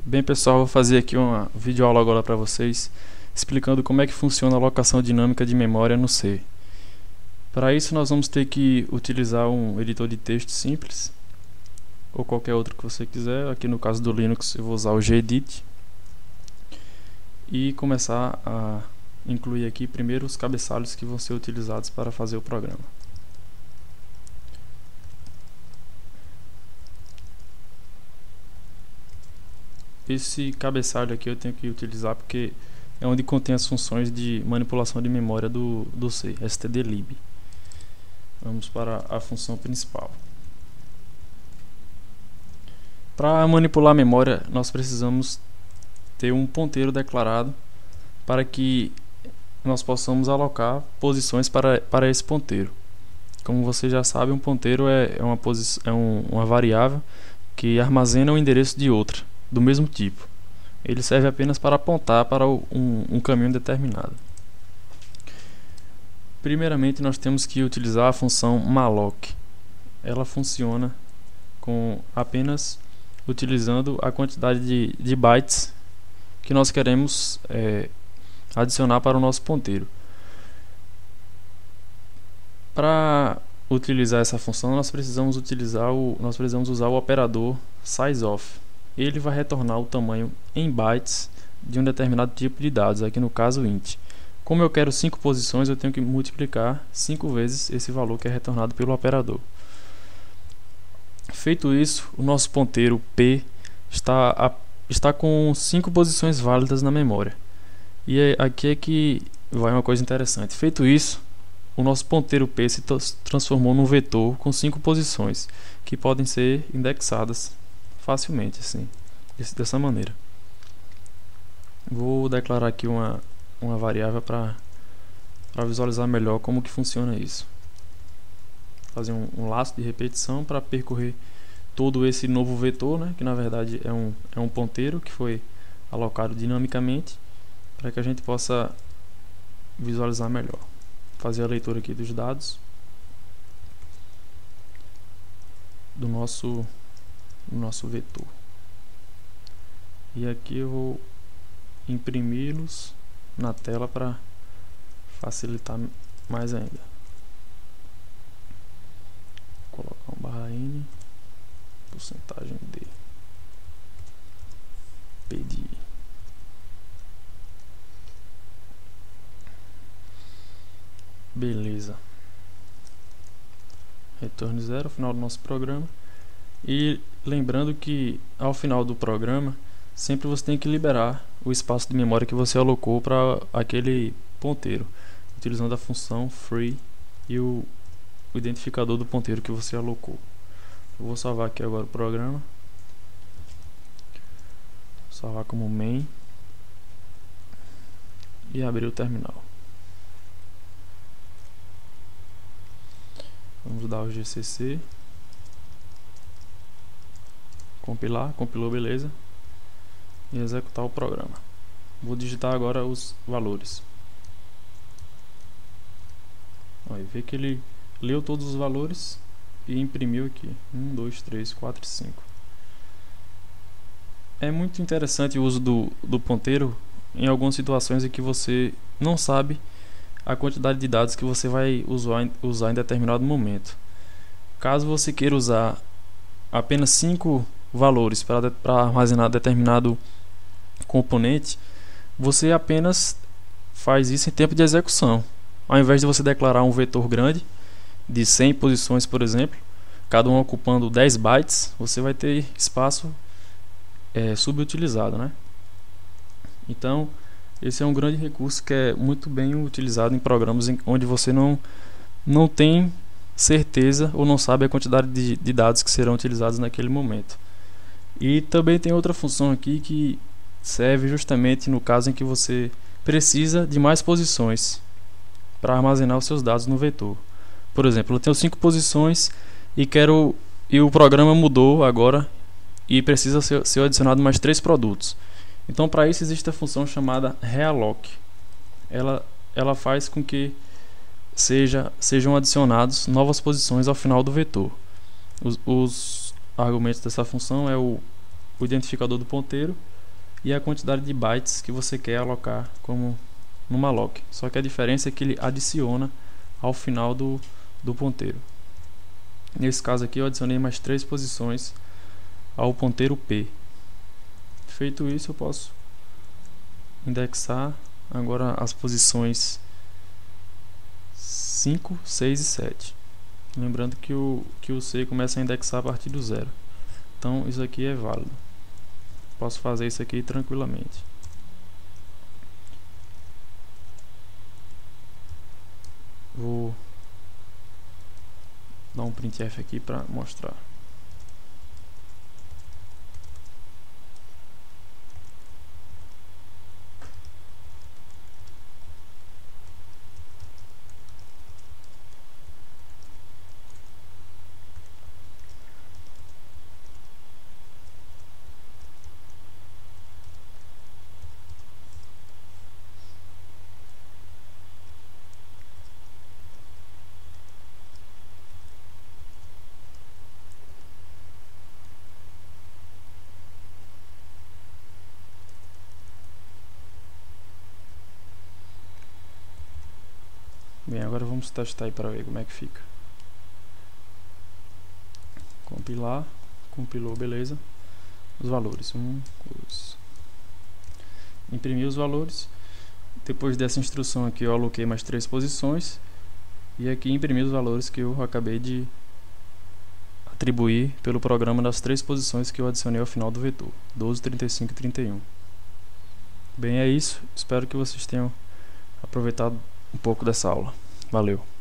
Bem, pessoal, vou fazer aqui uma videoaula agora para vocês, explicando como é que funciona a alocação dinâmica de memória no C. Para isso nós vamos ter que utilizar um editor de texto simples, ou qualquer outro que você quiser. Aqui no caso do Linux eu vou usar o gedit, e começar a incluir aqui primeiro os cabeçalhos que vão ser utilizados para fazer o programa. Esse cabeçalho aqui eu tenho que utilizar porque é onde contém as funções de manipulação de memória do C, stdlib. Vamos para a função principal. Para manipular a memória, nós precisamos ter um ponteiro declarado para que nós possamos alocar posições para esse ponteiro. Como você já sabe, um ponteiro é uma variável que armazena o endereço de outra, do mesmo tipo. Ele serve apenas para apontar para um caminho determinado. Primeiramente, nós temos que utilizar a função malloc. Ela funciona com apenas utilizando a quantidade de bytes que nós queremos adicionar para o nosso ponteiro. Para utilizar essa função, nós precisamos usar o operador sizeof. Ele vai retornar o tamanho em bytes de um determinado tipo de dados, aqui no caso int. Como eu quero 5 posições, eu tenho que multiplicar 5 vezes esse valor que é retornado pelo operador. Feito isso, o nosso ponteiro P está com 5 posições válidas na memória. E aqui é que vai uma coisa interessante. Feito isso, o nosso ponteiro P se transformou num vetor com 5 posições, que podem ser indexadas facilmente, assim, dessa maneira. Vou declarar aqui uma variável para visualizar melhor como que funciona isso. Fazer um laço de repetição para percorrer todo esse novo vetor, né, que na verdade é um ponteiro que foi alocado dinamicamente, para que a gente possa visualizar melhor. Fazer a leitura aqui dos dados do nosso vetor. E aqui eu vou imprimi-los na tela para facilitar mais ainda. Vou colocar um /n porcentagem d pdi. Beleza. Retorno 0 ao final do nosso programa. E lembrando que ao final do programa sempre você tem que liberar o espaço de memória que você alocou para aquele ponteiro, utilizando a função free e o identificador do ponteiro que você alocou. Eu vou salvar aqui agora o programa, salvar como main e abrir o terminal. Vamos dar o gcc, compilar, compilou, beleza, e executar o programa. Vou digitar agora os valores. Aí vê que ele leu todos os valores e imprimiu aqui 1, 2, 3, 4 e 5. É muito interessante o uso do ponteiro em algumas situações em que você não sabe a quantidade de dados que você vai usar em determinado momento. Caso você queira usar apenas 5 valores para armazenar determinado componente, você apenas faz isso em tempo de execução. Ao invés de você declarar um vetor grande de 100 posições, por exemplo, cada um ocupando 10 bytes, você vai ter espaço subutilizado, né? Então esse é um grande recurso que é muito bem utilizado em programas onde você não tem certeza ou não sabe a quantidade de dados que serão utilizados naquele momento. E também tem outra função aqui que serve justamente no caso em que você precisa de mais posições para armazenar os seus dados no vetor. Por exemplo, eu tenho 5 posições e o programa mudou agora e precisa ser adicionado mais 3 produtos. Então, para isso existe a função chamada realloc. Ela faz com que sejam adicionados novas posições ao final do vetor. Os argumentos dessa função é o identificador do ponteiro, e a quantidade de bytes que você quer alocar como no malloc. Só que a diferença é que ele adiciona ao final do ponteiro. Nesse caso aqui eu adicionei mais 3 posições ao ponteiro P. Feito isso, eu posso indexar agora as posições 5, 6 e 7. Lembrando que o C começa a indexar a partir do 0. Então isso aqui é válido. Posso fazer isso aqui tranquilamente. Vou dar um printf aqui para mostrar. Bem, agora vamos testar aí para ver como é que fica. Compilar, compilou, beleza. Os valores, 1, 2. Imprimir os valores. Depois dessa instrução aqui eu aloquei mais 3 posições. E aqui imprimi os valores que eu acabei de atribuir pelo programa das 3 posições que eu adicionei ao final do vetor, 12, 35 e 31. Bem, é isso. Espero que vocês tenham aproveitado um pouco dessa aula. Valeu!